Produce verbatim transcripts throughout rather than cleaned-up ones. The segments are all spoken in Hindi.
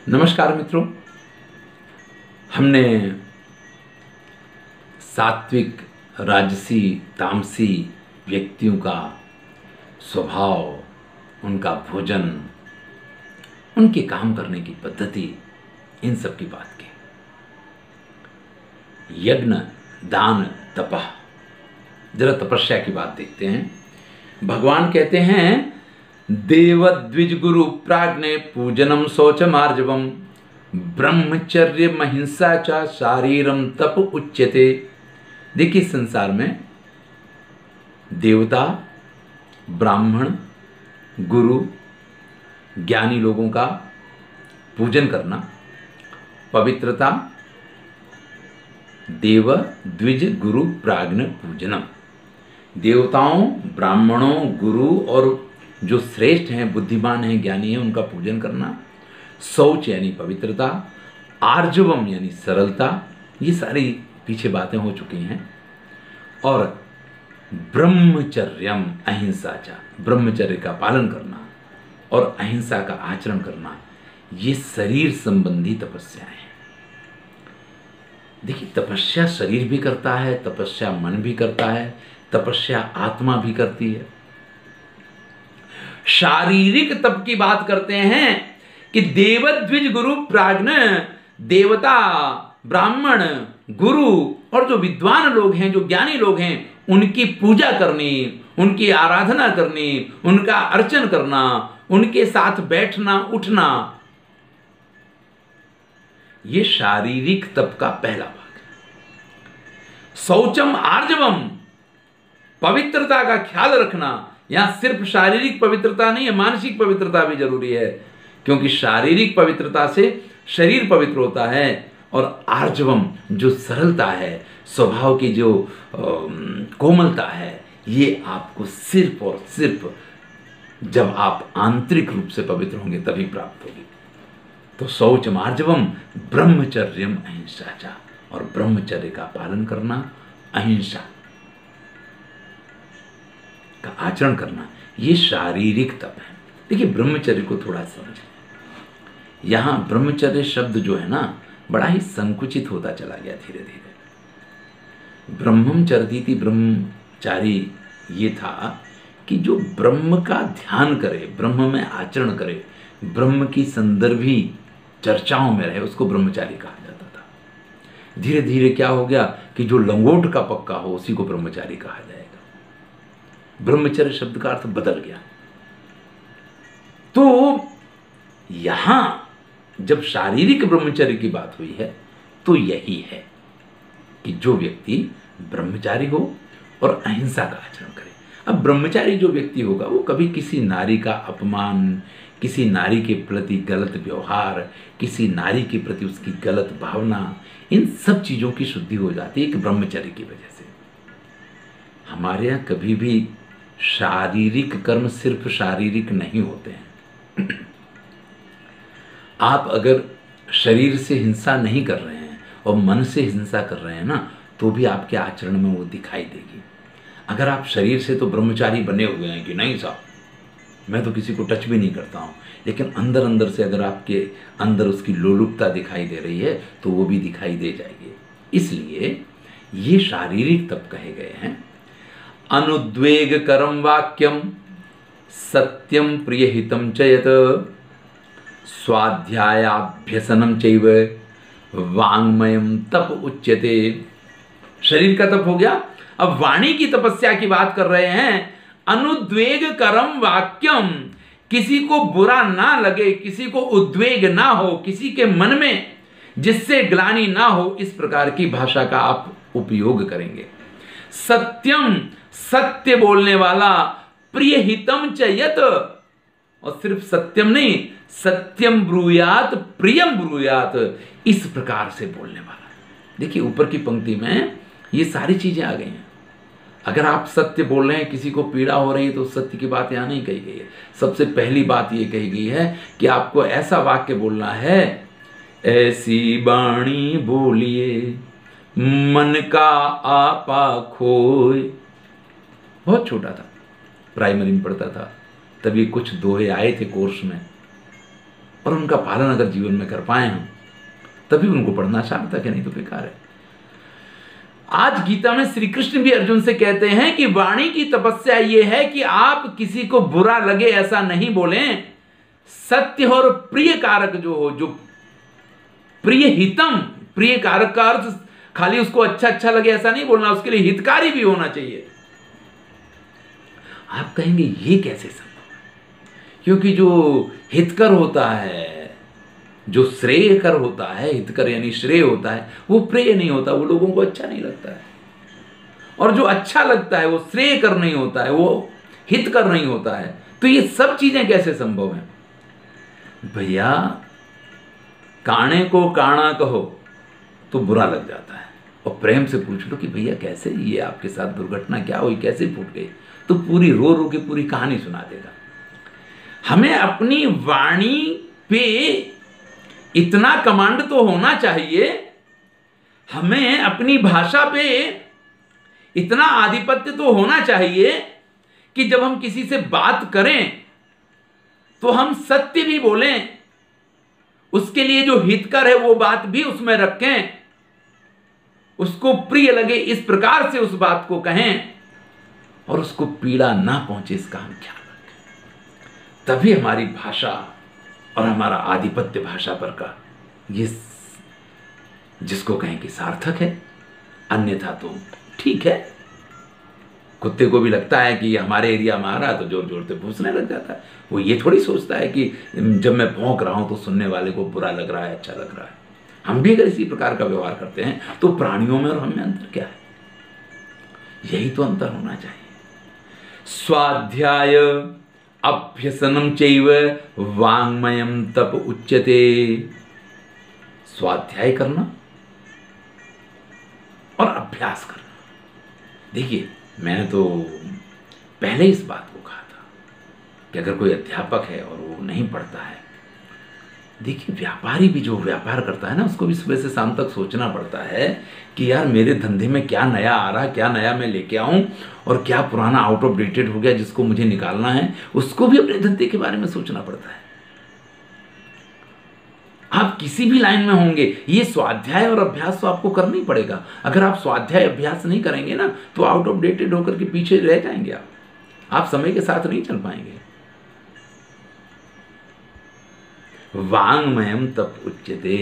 नमस्कार मित्रों, हमने सात्विक, राजसी, तामसी व्यक्तियों का स्वभाव, उनका भोजन, उनके काम करने की पद्धति, इन सब की बात की। यज्ञ, दान, तपः, जरा तपस्या की बात देखते हैं। भगवान कहते हैं देव द्विज गुरु प्राज्ञ पूजनम शौचमार्जवम ब्रह्मचर्य महिंसा च शारीरम तप उच्यते। देखिए, संसार में देवता, ब्राह्मण, गुरु, ज्ञानी लोगों का पूजन करना, पवित्रता, देव द्विज गुरु प्राज्ञ पूजनम, देवताओं, ब्राह्मणों, गुरु और जो श्रेष्ठ हैं, बुद्धिमान हैं, ज्ञानी हैं, उनका पूजन करना, शौच यानी पवित्रता, आर्जवम यानी सरलता, ये सारी पीछे बातें हो चुकी हैं, और ब्रह्मचर्यम अहिंसा चा, ब्रह्मचर्य का पालन करना और अहिंसा का आचरण करना, ये शरीर संबंधी तपस्या है। देखिए, तपस्या शरीर भी करता है, तपस्या मन भी करता है, तपस्या आत्मा भी करती है। शारीरिक तप की बात करते हैं कि देवद्विज गुरु प्राज्ञ, देवता, ब्राह्मण, गुरु और जो विद्वान लोग हैं, जो ज्ञानी लोग हैं, उनकी पूजा करनी, उनकी आराधना करनी, उनका अर्चन करना, उनके साथ बैठना उठना, ये शारीरिक तप का पहला भाग है। शौचम आर्जवम, पवित्रता का ख्याल रखना। यहां सिर्फ शारीरिक पवित्रता नहीं है, मानसिक पवित्रता भी जरूरी है, क्योंकि शारीरिक पवित्रता से शरीर पवित्र होता है, और आर्जवम जो सरलता है, स्वभाव की जो कोमलता है, ये आपको सिर्फ और सिर्फ जब आप आंतरिक रूप से पवित्र होंगे तभी प्राप्त होगी। तो शौच मार्जवम ब्रह्मचर्यम अहिंसा चा, और ब्रह्मचर्य का पालन करना, अहिंसा का आचरण करना, ये शारीरिक तप है। देखिए, ब्रह्मचर्य को थोड़ा समझें। यहां ब्रह्मचर्य शब्द जो है ना, बड़ा ही संकुचित होता चला गया धीरे धीरे। ब्रह्मम चरतीति ब्रह्मचारी ये था कि जो ब्रह्म का ध्यान करे, ब्रह्म में आचरण करे, ब्रह्म की संदर्भी चर्चाओं में रहे, उसको ब्रह्मचारी कहा जाता था। धीरे धीरे क्या हो गया कि जो लंगोट का पक्का हो, उसी को ब्रह्मचारी कहा जाएगा। ब्रह्मचर्य शब्द का अर्थ बदल गया। तो यहां जब शारीरिक ब्रह्मचर्य की बात हुई है, तो यही है कि जो व्यक्ति ब्रह्मचारी हो और अहिंसा का आचरण करे। अब ब्रह्मचारी जो व्यक्ति होगा, वो कभी किसी नारी का अपमान, किसी नारी के प्रति गलत व्यवहार, किसी नारी के प्रति उसकी गलत भावना, इन सब चीजों की शुद्धि हो जाती है एक ब्रह्मचर्य की वजह से। हमारे यहां कभी भी शारीरिक कर्म सिर्फ शारीरिक नहीं होते हैं। आप अगर शरीर से हिंसा नहीं कर रहे हैं और मन से हिंसा कर रहे हैं ना, तो भी आपके आचरण में वो दिखाई देगी। अगर आप शरीर से तो ब्रह्मचारी बने हुए हैं कि नहीं साहब, मैं तो किसी को टच भी नहीं करता हूं, लेकिन अंदर अंदर से अगर आपके अंदर उसकी लोलुपता दिखाई दे रही है, तो वो भी दिखाई दे जाएगी। इसलिए ये शारीरिक तप कहे गए हैं। अनुद्वेग करम वाक्यम सत्यम प्रियहितम च यत स्वाध्यायाभ्यसनम चैव वाङ्मयम तप उच्यते। शरीर का तप हो गया। अब वाणी की तपस्या की बात कर रहे हैं। अनुद्वेग करम वाक्यम, किसी को बुरा ना लगे, किसी को उद्वेग ना हो, किसी के मन में जिससे ग्लानि ना हो, इस प्रकार की भाषा का आप उपयोग करेंगे। सत्यम, सत्य बोलने वाला, प्रिय हितम च यत, और सिर्फ सत्यम नहीं, सत्यम ब्रूयात प्रियम ब्रूयात, इस प्रकार से बोलने वाला। देखिए, ऊपर की पंक्ति में ये सारी चीजें आ गई हैं। अगर आप सत्य बोल रहे हैं, किसी को पीड़ा हो रही है, तो सत्य की बात यहां नहीं कही गई है। सबसे पहली बात यह कही गई है कि आपको ऐसा वाक्य बोलना है, ऐसी बाणी बोलिए मन का आपा खोए। बहुत छोटा था, प्राइमरी में पढ़ता था, तभी कुछ दोहे आए थे कोर्स में। और उनका पालन अगर जीवन में कर पाए हम, तभी उनको पढ़ना सार्थक है, नहीं तो बेकार है। आज गीता में श्री कृष्ण भी अर्जुन से कहते हैं कि वाणी की तपस्या यह है कि आप किसी को बुरा लगे ऐसा नहीं बोलें, सत्य और प्रिय कारक जो हो, जो प्रिय हितम, प्रिय कारक का अर्थ खाली उसको अच्छा अच्छा लगे ऐसा नहीं बोलना, उसके लिए हितकारी भी होना चाहिए। आप कहेंगे ये कैसे संभव है? क्योंकि जो हितकर होता है, जो श्रेयकर होता है, हितकर यानी श्रेय होता है, वो प्रिय नहीं होता, वो लोगों को अच्छा नहीं लगता है। और जो अच्छा लगता है वो श्रेयकर नहीं होता है, वो हितकर नहीं होता है। तो ये सब चीजें कैसे संभव हैं? भैया काणे को काणा कहो तो बुरा लग जाता है, और प्रेम से पूछ लो कि भैया कैसे, ये आपके साथ दुर्घटना क्या हुई, कैसे फूट गई, तो पूरी रो रो के पूरी कहानी सुना देगा। हमें अपनी वाणी पे इतना कमांड तो होना चाहिए, हमें अपनी भाषा पे इतना आधिपत्य तो होना चाहिए कि जब हम किसी से बात करें तो हम सत्य भी बोलें, उसके लिए जो हितकर है वो बात भी उसमें रखें, उसको प्रिय लगे इस प्रकार से उस बात को कहें, और उसको पीड़ा ना पहुंचे इसका हम ख्याल रखें। तभी हमारी भाषा और हमारा आधिपत्य भाषा पर का ये जिसको कहें कि सार्थक है। अन्यथा तो ठीक है, कुत्ते को भी लगता है कि हमारे एरिया में आ रहा है तो जोर जोर से भूसने लग जाता है। वो ये थोड़ी सोचता है कि जब मैं भौंक रहा हूं तो सुनने वाले को बुरा लग रहा है, अच्छा लग रहा है। हम भी अगर इसी प्रकार का व्यवहार करते हैं तो प्राणियों में और हम में अंतर क्या है? यही तो अंतर होना चाहिए। स्वाध्याय अभ्यसनम चैव वाङ्मयम तप उच्यते। स्वाध्याय करना और अभ्यास करना। देखिए, मैंने तो पहले इस बात को कहा था कि अगर कोई अध्यापक है और वो नहीं पढ़ता है, देखिए व्यापारी भी जो व्यापार करता है ना, उसको भी सुबह से शाम तक सोचना पड़ता है कि यार मेरे धंधे में क्या नया आ रहा है, क्या नया मैं लेके आऊं, और क्या पुराना आउट ऑफ डेटेड हो गया जिसको मुझे निकालना है, उसको भी अपने धंधे के बारे में सोचना पड़ता है। आप किसी भी लाइन में होंगे, ये स्वाध्याय और अभ्यास तो आपको करना ही पड़ेगा। अगर आप स्वाध्याय अभ्यास नहीं करेंगे ना तो आउट ऑफ डेटेड होकर के पीछे रह जाएंगे, आप आप समय के साथ नहीं चल पाएंगे। वाङ्मयम तप उच्यते।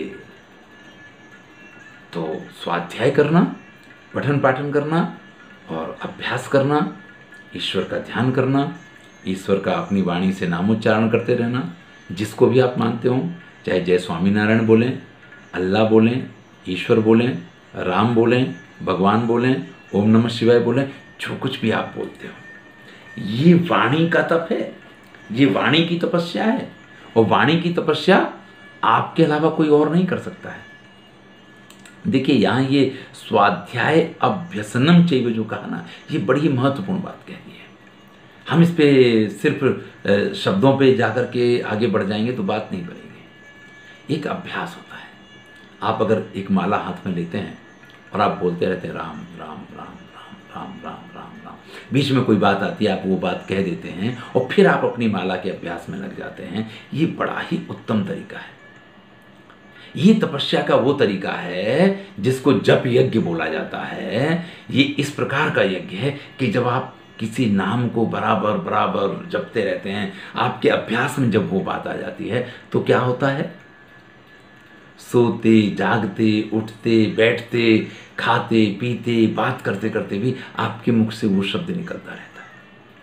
तो स्वाध्याय करना, पठन पाठन करना और अभ्यास करना, ईश्वर का ध्यान करना, ईश्वर का अपनी वाणी से नामोच्चारण करते रहना, जिसको भी आप मानते हो, चाहे जय स्वामीनारायण बोलें, अल्लाह बोलें, ईश्वर बोलें, राम बोलें, भगवान बोलें, ओम नमः शिवाय बोलें, जो कुछ भी आप बोलते हो, ये वाणी का तप है, ये वाणी की तपस्या है। और वाणी की तपस्या आपके अलावा कोई और नहीं कर सकता है। देखिए, यहाँ ये स्वाध्याय अभ्यसनम चैव जो कहा ना, ये बड़ी महत्वपूर्ण बात कह दी है। हम इस पे सिर्फ शब्दों पे जाकर के आगे बढ़ जाएंगे तो बात नहीं बनेगी। एक अभ्यास होता है। आप अगर एक माला हाथ में लेते हैं और आप बोलते रहते हैं राम राम राम राम राम राम राम राम, बीच में कोई बात आती है, आप वो बात कह देते हैं और फिर आप अपनी माला के अभ्यास में लग जाते हैं, ये बड़ा ही उत्तम तरीका है। ये तपस्या का वो तरीका है जिसको जप यज्ञ बोला जाता है। ये इस प्रकार का यज्ञ है कि जब आप किसी नाम को बराबर बराबर जपते रहते हैं, आपके अभ्यास में जब वो बात आ जाती है तो क्या होता है, सोते जागते उठते बैठते खाते पीते बात करते करते भी आपके मुख से वो शब्द निकलता रहता है।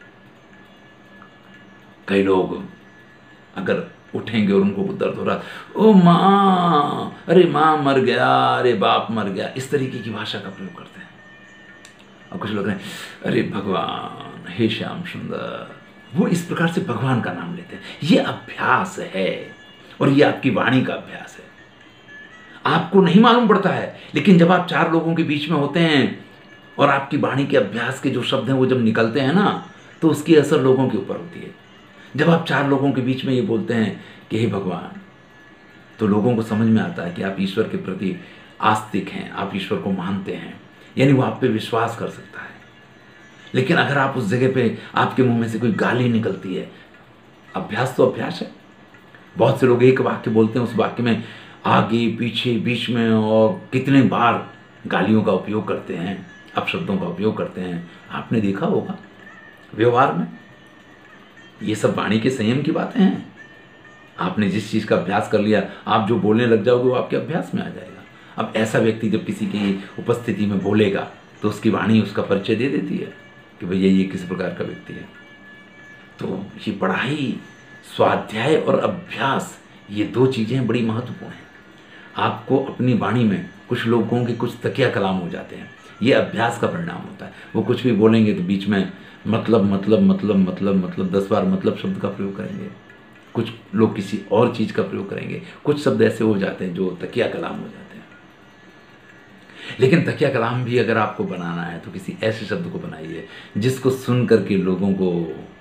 कई लोग अगर उठेंगे और उनको दर्द हो रहा, ओ माँ, अरे माँ मर गया, अरे बाप मर गया, इस तरीके की भाषा का प्रयोग करते हैं। और कुछ लोग हैं, अरे भगवान, हे श्याम सुंदर, वो इस प्रकार से भगवान का नाम लेते हैं। ये अभ्यास है और ये आपकी वाणी का अभ्यास है। आपको नहीं मालूम पड़ता है, लेकिन जब आप चार लोगों के बीच में होते हैं और आपकी वाणी के अभ्यास के जो शब्द हैं वो जब निकलते हैं ना, तो उसकी असर लोगों के ऊपर होती है। जब आप चार लोगों के बीच में ये बोलते हैं कि हे भगवान, तो लोगों को समझ में आता है कि आप ईश्वर के प्रति आस्तिक हैं, आप ईश्वर को मानते हैं, यानी वो आप पे विश्वास कर सकता है। लेकिन अगर आप उस जगह पे आपके मुंह में से कोई गाली निकलती है, अभ्यास तो अभ्यास है, बहुत से लोग एक वाक्य बोलते हैं, उस वाक्य में आगे पीछे बीच में और कितने बार गालियों का उपयोग करते हैं, अपशब्दों का उपयोग करते हैं। आपने देखा होगा व्यवहार में। ये सब वाणी के संयम की बातें हैं। आपने जिस चीज़ का अभ्यास कर लिया, आप जो बोलने लग जाओगे वो आपके अभ्यास में आ जाएगा। अब ऐसा व्यक्ति जब किसी की उपस्थिति में बोलेगा तो उसकी वाणी उसका परिचय दे देती है कि भैया ये किस प्रकार का व्यक्ति है। तो ये बड़ा ही स्वाध्याय और अभ्यास, ये दो चीज़ें बड़ी महत्वपूर्ण हैं। आपको अपनी वाणी में, कुछ लोगों के कुछ तकिया कलाम हो जाते हैं, ये अभ्यास का परिणाम होता है। वो कुछ भी बोलेंगे तो बीच में मतलब मतलब मतलब मतलब मतलब दस बार मतलब शब्द का प्रयोग करेंगे, कुछ लोग किसी और चीज़ का प्रयोग करेंगे, कुछ शब्द ऐसे हो जाते हैं जो तकिया कलाम हो जाते हैं। लेकिन तकिया कलाम भी अगर आपको बनाना है तो किसी ऐसे शब्द को बनाइए जिसको सुन करके लोगों को,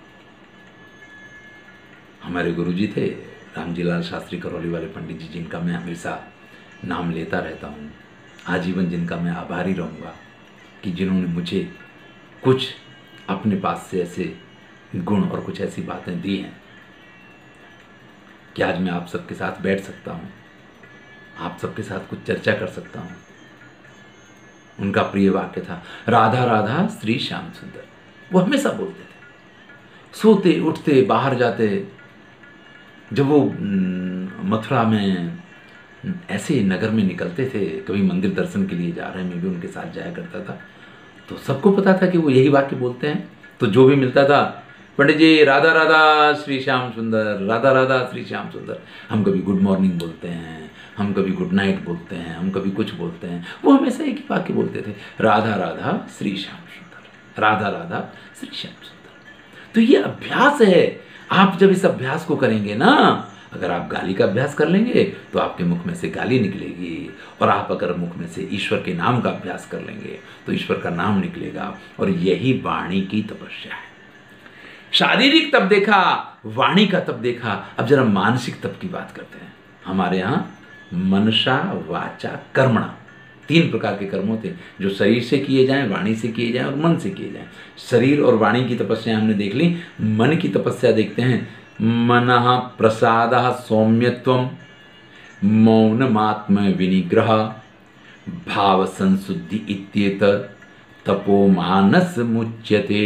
हमारे गुरुजी थे रामजी लाल शास्त्री करौली वाले पंडित जी, जिनका मैं हमेशा नाम लेता रहता हूँ, आजीवन जिनका मैं आभारी रहूँगा कि जिन्होंने मुझे कुछ अपने पास से ऐसे गुण और कुछ ऐसी बातें दी हैं कि आज मैं आप सबके साथ बैठ सकता हूँ, आप सबके साथ कुछ चर्चा कर सकता हूँ। उनका प्रिय वाक्य था, राधा राधा श्री श्याम सुंदर। वो हमेशा बोलते थे, सोते उठते बाहर जाते। जब वो मथुरा में ऐसे नगर में निकलते थे, कभी मंदिर दर्शन के लिए जा रहे हैं, मैं भी उनके साथ जाया करता था, तो सबको पता था कि वो यही वाक्य बोलते हैं। तो जो भी मिलता था, पंडित जी राधा राधा श्री श्याम सुंदर, राधा राधा श्री श्याम सुंदर। हम कभी गुड मॉर्निंग बोलते हैं, हम कभी गुड नाइट बोलते हैं, हम कभी कुछ बोलते हैं, वो हमेशा एक ही वाक्य बोलते थे, राधा राधा श्री श्याम सुंदर, राधा राधा श्री श्याम सुंदर। तो ये अभ्यास है। आप जब इस अभ्यास को करेंगे ना, अगर आप गाली का अभ्यास कर लेंगे तो आपके मुख में से गाली निकलेगी, और आप अगर मुख में से ईश्वर के नाम का अभ्यास कर लेंगे तो ईश्वर का नाम निकलेगा। और यही वाणी की तपस्या है। शारीरिक तप देखा, वाणी का तप देखा, अब जरा मानसिक तप की बात करते हैं। हमारे यहाँ मनसा वाचा कर्मणा, तीन प्रकार के कर्म होते हैं जो शरीर से किए जाएं, वाणी से किए जाएं और मन से किए जाएं। शरीर और वाणी की तपस्या हमने देख ली। मन की तपस्या देखते हैं। मनः प्रसादः सौम्यत्वं, मौनमात्म विनिग्रह, भाव संशुद्धि इत्येतत् तपो मानस मुच्यते।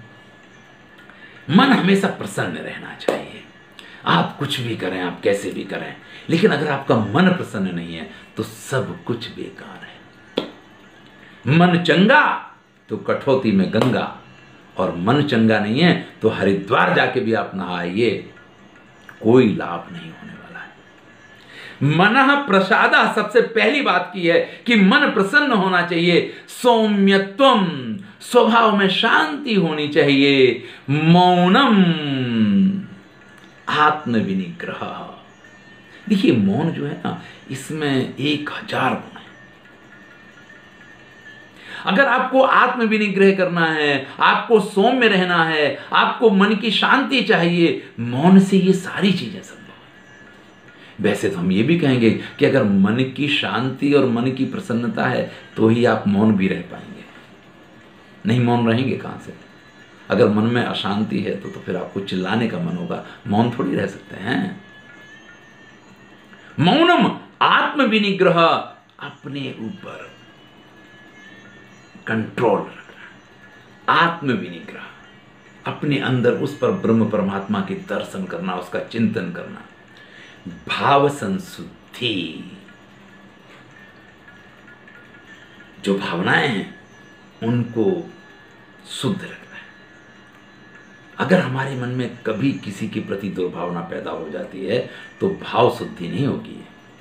मन हमेशा प्रसन्न रहना चाहिए। आप कुछ भी करें, आप कैसे भी करें, लेकिन अगर आपका मन प्रसन्न नहीं है तो सब कुछ बेकार है। मन चंगा तो कठौती में गंगा, और मन चंगा नहीं है तो हरिद्वार जाके भी आप नहाइए, कोई लाभ नहीं होने वाला है। मनः प्रसादः, सबसे पहली बात की है कि मन प्रसन्न होना चाहिए। सौम्यत्वम, स्वभाव में शांति होनी चाहिए। मौनम, आत्म विनिग्रह। देखिए मौन जो है ना, इसमें एक हजार गुण है। अगर आपको आत्म विनिग्रह करना है, आपको सौम्य रहना है, आपको मन की शांति चाहिए, मौन से ये सारी चीजें संभव है। वैसे तो हम ये भी कहेंगे कि अगर मन की शांति और मन की प्रसन्नता है तो ही आप मौन भी रह पाएंगे, नहीं मौन रहेंगे कहां से। अगर मन में अशांति है तो, तो फिर आपको चिल्लाने का मन होगा, मौन थोड़ी रह सकते हैं। मौनम, आत्म विनिग्रह, अपने ऊपर कंट्रोल रखना। आत्म विनिग्रह, अपने अंदर उस पर ब्रह्म परमात्मा के दर्शन करना, उसका चिंतन करना। भाव संशुद्धि, जो भावनाएं हैं उनको शुद्ध रखना है। अगर हमारे मन में कभी किसी के प्रति दुर्भावना पैदा हो जाती है तो भाव शुद्धि नहीं होगी।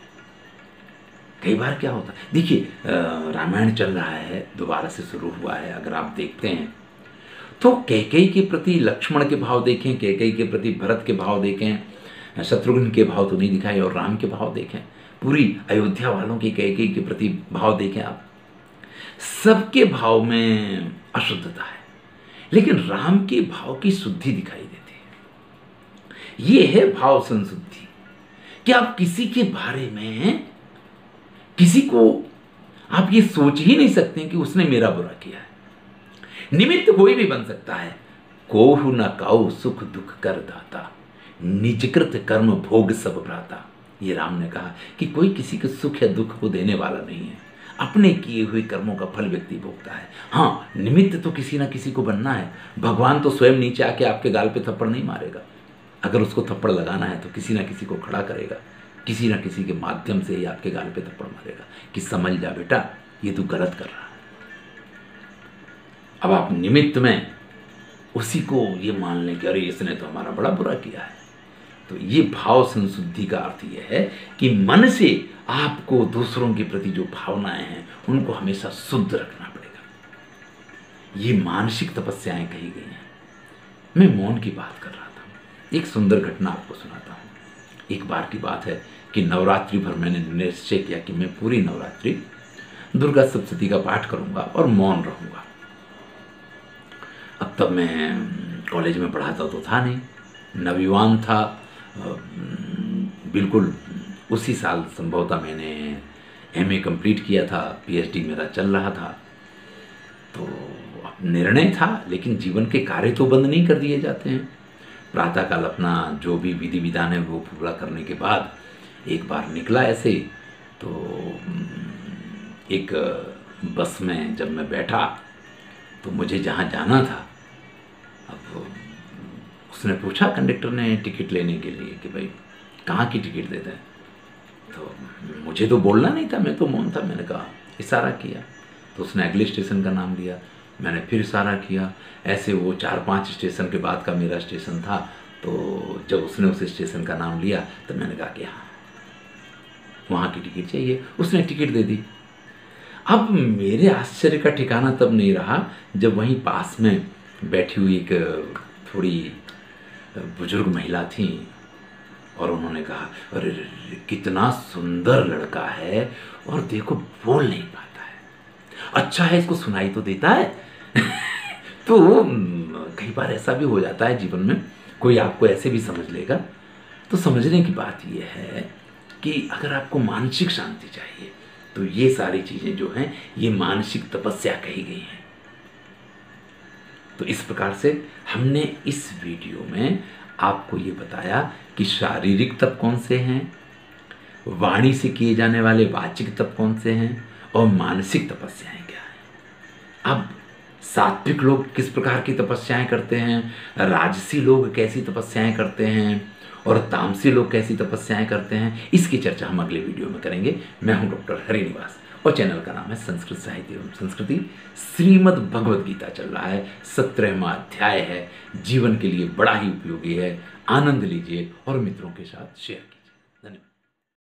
कई बार क्या होता है, देखिए रामायण चल रहा है, दोबारा से शुरू हुआ है, अगर आप देखते हैं तो कैकेयी के प्रति लक्ष्मण के भाव देखें, कैकेयी के प्रति भरत के भाव देखें, शत्रुघ्न के भाव तो नहीं दिखाए, और राम के भाव देखें, पूरी अयोध्या वालों की कैकेयी के प्रति भाव देखें आप, सबके भाव में अशुद्धता है, लेकिन राम के भाव की शुद्धि दिखाई देती है। ये है भाव संशुद्धि कि आप किसी के बारे में, किसी को आप ये सोच ही नहीं सकते कि उसने मेरा बुरा किया है। निमित्त कोई भी बन सकता है। कोहु न काऊ सुख दुख कर दाता, निजकृत कर्म भोग सब भ्राता। ये राम ने कहा कि कोई किसी के सुख या दुख को देने वाला नहीं है, अपने किए हुए कर्मों का फल व्यक्ति भोगता है। हाँ, निमित्त तो किसी ना किसी को बनना है। भगवान तो स्वयं नीचे आके आपके गाल पे थप्पड़ नहीं मारेगा, अगर उसको थप्पड़ लगाना है तो किसी ना किसी को खड़ा करेगा, किसी ना किसी के माध्यम से ही आपके गाल पे थप्पड़ मारेगा कि समझ जा बेटा, ये तू गलत कर रहा है। अब आप निमित्त में उसी को ये मान लें कि अरे इसने तो हमारा बड़ा बुरा किया है। तो ये भाव संशुद्धि का अर्थ ये है कि मन से आपको दूसरों के प्रति जो भावनाएं हैं उनको हमेशा शुद्ध रखना पड़ेगा। ये मानसिक तपस्याएं कही गई हैं। मैं मौन की बात कर रहा था, एक सुंदर घटना आपको सुनाता हूँ। एक बार की बात है कि नवरात्रि भर मैंने निश्चय किया कि मैं पूरी नवरात्रि दुर्गा सप्तशती का पाठ करूंगा और मौन रहूंगा। अब तब मैं कॉलेज में पढ़ाता तो था नहीं, नवयुवान था, बिल्कुल उसी साल संभवतः मैंने एमए कंप्लीट किया था, पीएचडी मेरा चल रहा था। तो निर्णय था, लेकिन जीवन के कार्य तो बंद नहीं कर दिए जाते हैं। प्रातःकाल अपना जो भी विधि विधान है वो पूरा करने के बाद एक बार निकला ऐसे, तो एक बस में जब मैं बैठा तो मुझे जहाँ जाना था, अब उसने पूछा कंडक्टर ने टिकट लेने के लिए कि भाई कहाँ की टिकट देते हैं। तो मुझे तो बोलना नहीं था, मैं तो मौन था। मैंने कहा, इशारा किया, तो उसने अगले स्टेशन का नाम लिया, मैंने फिर इशारा किया। ऐसे वो चार पांच स्टेशन के बाद का मेरा स्टेशन था। तो जब उसने उस स्टेशन का नाम लिया तो मैंने कहा कि हाँ वहाँ की टिकट चाहिए। उसने टिकट दे दी। अब मेरे आश्चर्य का ठिकाना तब नहीं रहा जब वहीं पास में बैठी हुई एक थोड़ी बुजुर्ग महिला थी और उन्होंने कहा, अरे कितना सुंदर लड़का है और देखो बोल नहीं पाता है, अच्छा है इसको सुनाई तो देता है। तो कई बार ऐसा भी हो जाता है जीवन में, कोई आपको ऐसे भी समझ लेगा। तो समझने की बात यह है कि अगर आपको मानसिक शांति चाहिए तो ये सारी चीजें जो हैं ये मानसिक तपस्या कही गई हैं। तो इस प्रकार से हमने इस वीडियो में आपको ये बताया कि शारीरिक तप कौन से हैं, वाणी से किए जाने वाले वाचिक तप कौन से हैं और मानसिक तपस्याएं क्या हैं। अब सात्विक लोग किस प्रकार की तपस्याएं करते हैं, राजसी लोग कैसी तपस्याएं करते हैं और तामसी लोग कैसी तपस्याएं करते हैं, इसकी चर्चा हम अगले वीडियो में करेंगे। मैं हूं डॉक्टर हरिनिवास और चैनल का नाम है संस्कृत साहित्य एवं संस्कृति। श्रीमद् भगवद गीता चल रहा है, सत्रहवां अध्याय है, जीवन के लिए बड़ा ही उपयोगी है। आनंद लीजिए और मित्रों के साथ शेयर कीजिए। धन्यवाद।